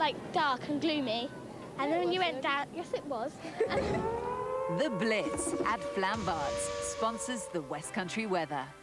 like, dark and gloomy. And then when you went down... Yes, it was. The Blitz at Flambards sponsors the West Country weather.